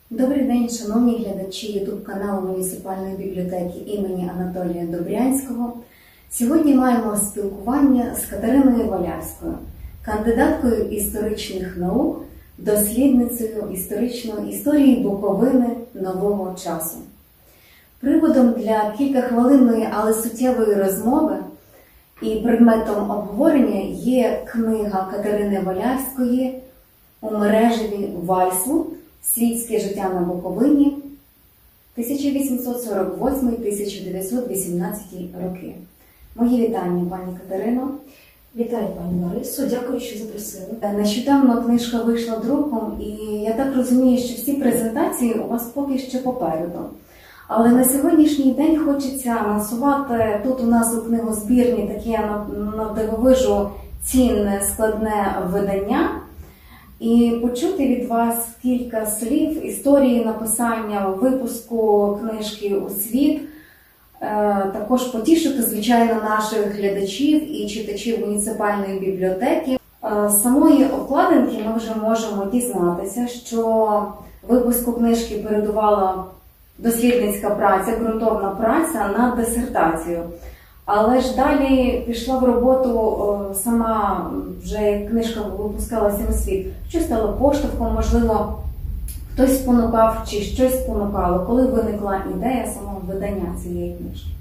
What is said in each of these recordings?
Добрий день, шановні глядачі ютуб-каналу Муніципальної бібліотеки імені Анатолія Добрянського. Сьогодні маємо спілкування з Катериною Валявською, кандидаткою історичних наук, дослідницею історії Буковини нового часу. Приводом для кількахвилинної, але суттєвої розмови і предметом обговорення є книга Катерини Валявської «У мережеві Вальсу. Світське життя на Буковині 1848-1918 роки». Мої вітання, пані Катерино. Вітаю, пані Ларисо, дякую, що запросили. Нещодавно книжка вийшла друком, і я так розумію, що всі презентації у вас поки що попереду. Але на сьогоднішній день хочеться анонсувати тут у нас у книгозбірні таке навдивовижу цінне, складне видання. І почути від вас кілька слів історії написання, випуску книжки у світ, також потішити, звичайно, наших глядачів і читачів муніципальної бібліотеки. З самої обкладинки ми вже можемо дізнатися, що випуску книжки передувала дослідницька праця, ґрунтовна праця над дисертацією. Але ж далі пішла в роботу сама, вже як книжка випускалася у світ. Що стало поштовхом, можливо, хтось спонукав чи щось спонукало? Коли виникла ідея самого видання цієї книжки?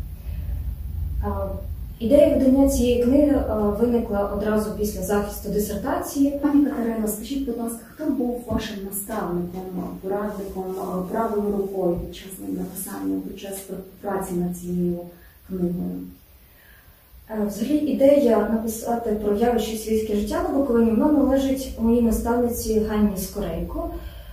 Ідея видання цієї книги виникла одразу після захисту дисертації. Пані Катерино, скажіть, будь ласка, хто був вашим наставником, порадником, правою рукою під час написання, під час праці над цією книгою? Взагалі, ідея написати про явище світське життя на Буковині належить моїй наставниці Ганні Скорейко,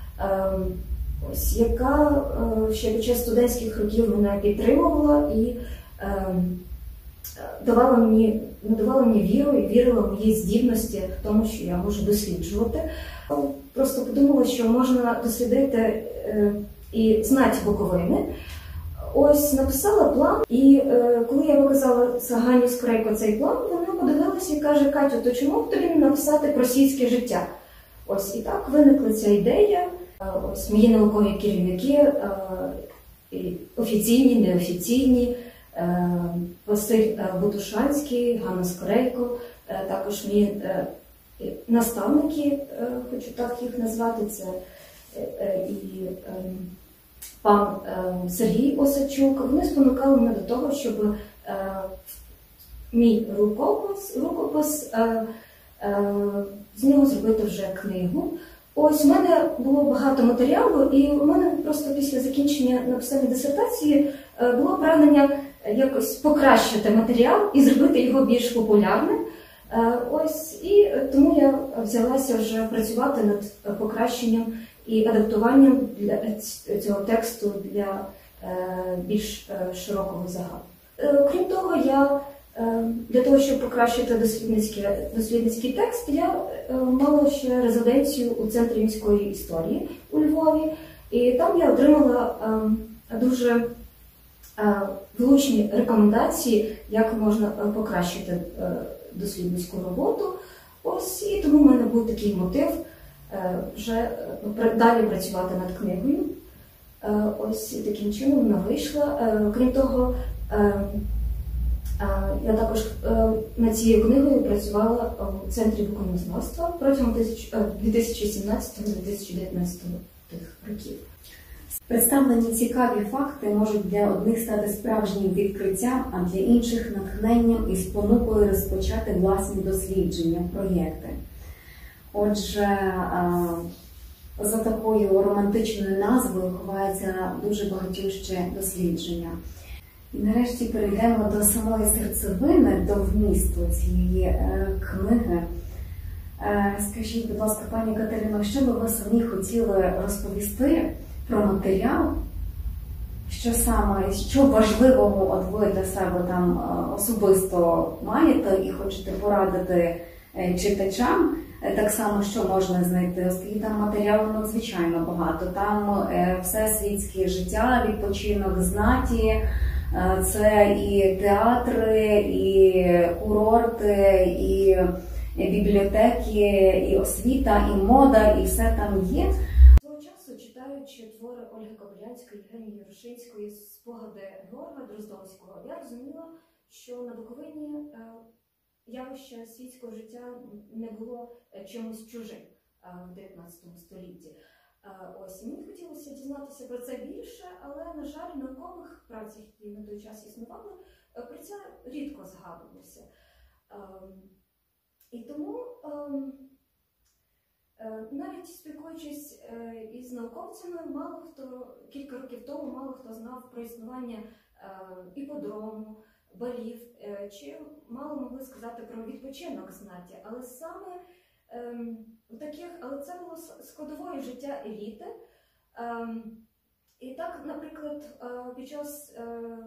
яка ще під час студентських років мене підтримувала і надавала мені віру і вірила в мої здібності в тому, що я можу досліджувати. Просто подумала, що можна дослідити і знати Буковини. Ось написала план, і коли я показала Гані Скорейко цей план, вона подивилася і каже: «Катю, то чому б тобі не написати про світське життя?» Ось і так виникла ця ідея. Ось мої наукові керівники, офіційні, неофіційні, Василь Бутушанський, Ганна Скорейко, також мої наставники, хочу так їх назвати, це і пан Сергій Осадчук. Вони спонукали мене до того, щоб мій рукопис з нього зробити вже книгу. Ось у мене було багато матеріалу, і у мене просто після закінчення написання дисертації було прагнення якось покращити матеріал і зробити його більш популярним. Ось, і тому я взялася вже працювати над покращенням і адаптуванням цього тексту для більш широкого загалу. Крім того, для того, щоб покращити дослідницький текст, я мала ще резиденцію у Центрі міської історії у Львові, і там я отримала дуже влучні рекомендації, як можна покращити дослідницьку роботу. Ось, і тому в мене був такий мотив вже далі працювати над книгою. Ось таким чином вона вийшла. Крім того, я також над цією книгою працювала у Центрі буковинознавства протягом 2017-2019 років. Представлені цікаві факти можуть для одних стати справжнім відкриттям, а для інших – натхненням і спонукою розпочати власні дослідження, проєкти. Отже, за такою романтичною назвою ховається дуже багатюще дослідження. І нарешті перейдемо до самої серцевини, до вмісту цієї книги. Скажіть, будь ласка, пані Катерино, що би ви самі хотіли розповісти про матеріал? Що важливого от ви для себе там особисто маєте і хочете порадити читачам? Так само, що можна знайти, оскільки там матеріалу надзвичайно багато. Там все світське життя, відпочинок знаті, це і театри, і курорти, і бібліотеки, і освіта, і мода, і все там є. Свого часу читають читаючи твори Ольги Кобилянської, Євгенії Ярошинської, спогади Георга Дроздовського, я розуміла, що на Буковині явище світського життя не було чимось чужим в 19 столітті. Ось, мені хотілося дізнатися про це більше, але, на жаль, в наукових працях, які на той час існували, про це рідко згадувалося. І тому, навіть спілкуючись із науковцями, кілька років тому мало хто знав про існування іподрому, балів, чи мало могли сказати про відпочинок знаті, але саме але це було складовою життя еліти. І так, наприклад, під час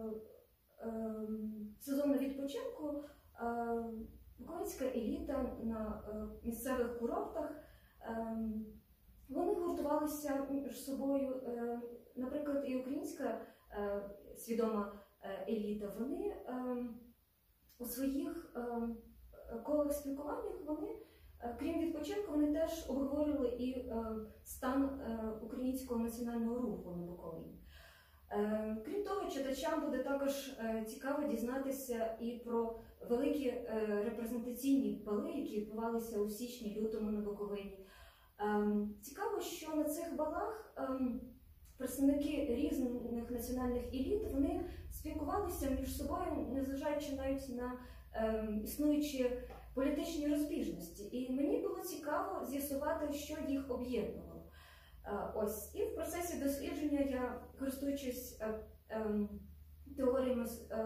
сезону відпочинку буковинська еліта на місцевих курортах, вони гуртувалися між собою, наприклад, і українська свідома еліта, вони у своїх колах спілкування, крім відпочинку, вони теж обговорювали і стан українського національного руху на Буковині. Крім того, читачам буде також цікаво дізнатися і про великі репрезентаційні бали, які відбувалися у січні-лютому на Буковині. Цікаво, що на цих балах представники різних національних еліт, вони спілкувалися між собою, незважаючи навіть на існуючі політичні розбіжності. І мені було цікаво з'ясувати, що їх об'єднувало. Ось. І в процесі дослідження я, користуючись теоріями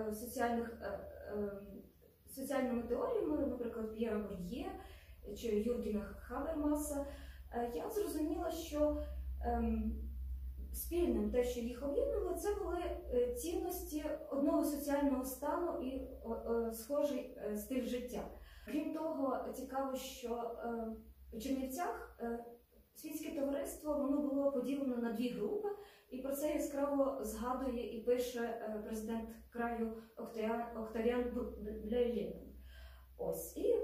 соціальними теоріями, наприклад, П'єра Бор'є чи Юргена Хабермаса, я зрозуміла, що спільним те, що їх об'єднувало, це були цінності одного соціального стану і схожий стиль життя. Крім того, цікаво, що в Чернівцях світське товариство воно було поділено на дві групи, і про це яскраво згадує і пише президент краю Октавіан Бляйлєвін. Ось. І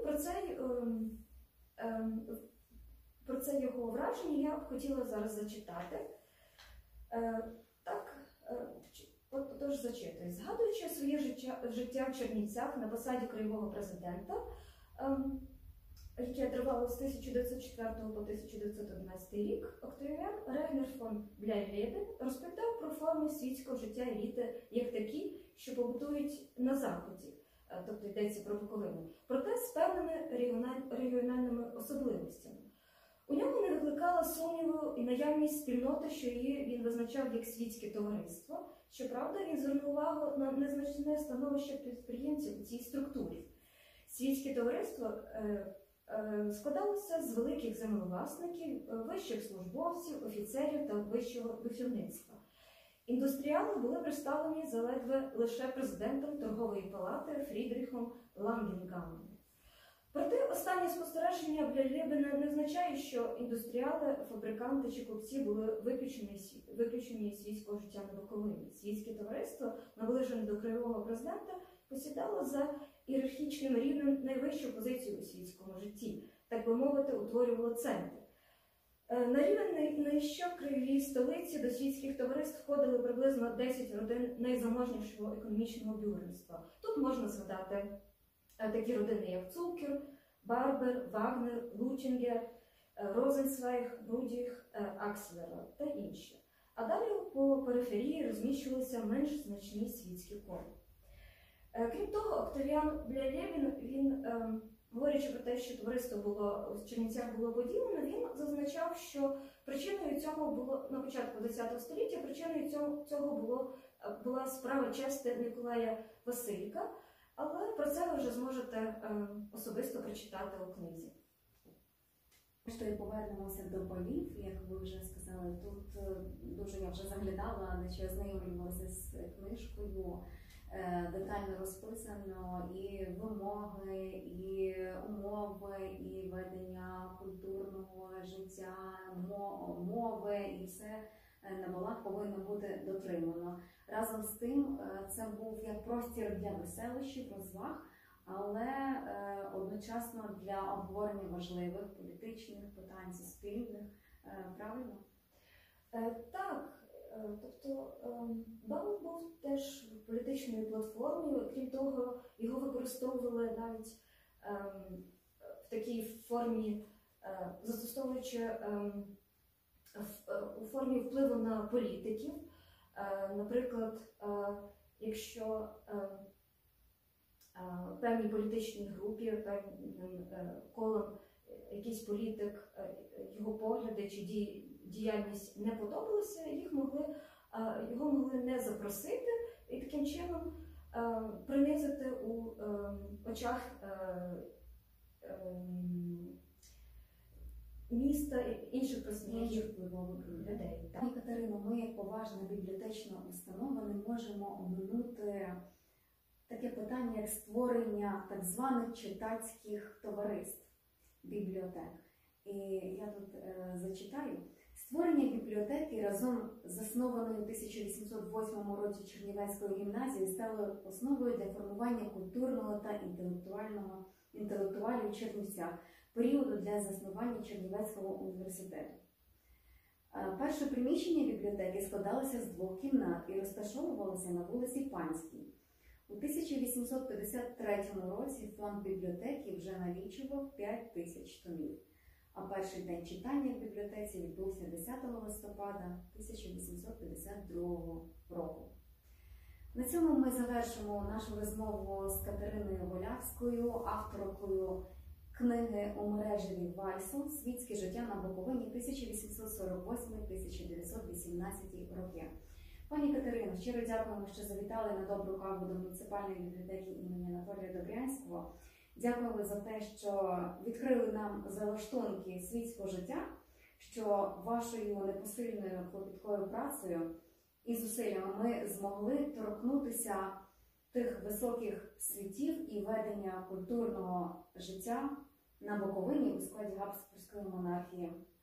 про це його враження я б хотіла зараз зачитати. Отож, зачитую. Згадуючи своє життя в Чернівцях на посаді краєвого президента, яке тривало з 1904 по 1911 рік, Октавіан Регнер фон Бляйлєвін розповідав про форми світського життя еліти як такі, що побутують на Заході, тобто йдеться про Буковину, проте з певними регіональними особливостями. У ньому не викликала сумніву і наявність спільноти, що її він визначав як світське товариство. Щоправда, він звернув увагу на незначне становище підприємців у цій структурі. Світське товариство складалося з великих землевласників, вищих службовців, офіцерів та вищого духовництва. Індустріали були представлені заледве лише президентом торгової палати Фрідріхом Лангенгамом. Проте останнє спостереження Бляйлєвіна не означає, що індустріали, фабриканти чи купці були виключені з світського життя на Буковині. Світське товариство, наближене до краєвого президента, посідало за ієрархічним рівнем найвищу позицію у світському житті, так би мовити, утворювало центр. На рівень нижче в краєвій столиці до світських товариств входили приблизно 10 родин найзаможнішого економічного бюргерства. Тут можна згадати такі родини, як Цукер, Барбер, Вагнер, Лучингер, Розенцвейг, Брудіх, Акслера та інші. А далі по периферії розміщувалися менш значні світські кола. Крім того, Октавіан Бляйлєвін, говорячи про те, що товариство було в Чернівцях було поділено, він зазначав, що причиною цього було на початку ХХ століття, причиною цього була справа чести Миколая Василька, але про це ви вже зможете особисто прочитати у книзі. Що повернемося до балів, як ви вже сказали, тут дуже я вже заглядала, наче ознайомлювалася з книжкою, детально розписано і вимоги, і умови, і ведення культурного життя, мови, і все на балах повинно бути дотримано. Разом з тим, це був як простір для веселощів, розваг, але одночасно для обговорення важливих політичних питань, суспільних. Правильно? Так, тобто БАМ був теж політичною платформою, крім того, його використовували навіть в такій формі, застосовуючи у формі впливу на політиків. Наприклад, якщо певній політичній групі, певним колом якийсь політик, його погляди чи діяльність не подобалися, його могли не запросити і таким чином принизити у очах міста і інших представників впливових людей. Пані Катерино, ми, як поважна бібліотечна установа, не можемо оминути таке питання, як створення так званих читацьких товариств, бібліотек. І я тут зачитаю. Створення бібліотеки разом з заснованою у 1808 році Чернівецькою гімназією стало основою для формування культурного та інтелектуалів у Чернівцях, періоду для заснування Чернівецького університету. Перше приміщення бібліотеки складалося з 2 кімнат і розташовувалося на вулиці Панській. У 1853 році фонд бібліотеки вже налічував 5000 томів, а перший день читання в бібліотеці відбувся 10 листопада 1852 року. На цьому ми завершимо нашу розмову з Катериною Голявською, авторкою книги у мережеві Вальсу «Світське життя на Буковині 1848-1918 роки». Пані Катерино, щиро дякуємо, що завітали на добру каву до муніципальної бібліотеки імені Анатолія Добрянського. Дякуємо за те, що відкрили нам залаштунки світського життя, що вашою непосильною клопіткою працею і зусиллями ми змогли торкнутися тих високих світів і ведення культурного життя на Буковині у складі Габсбурзької монархії.